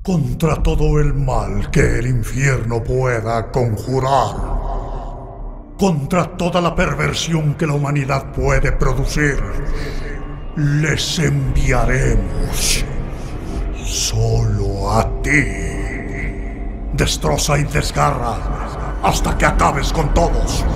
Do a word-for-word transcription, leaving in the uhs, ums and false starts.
contra todo el mal que el infierno pueda conjurar, contra toda la perversión que la humanidad puede producir, les enviaremos solo a ti. Destroza y desgarra hasta que acabes con todos.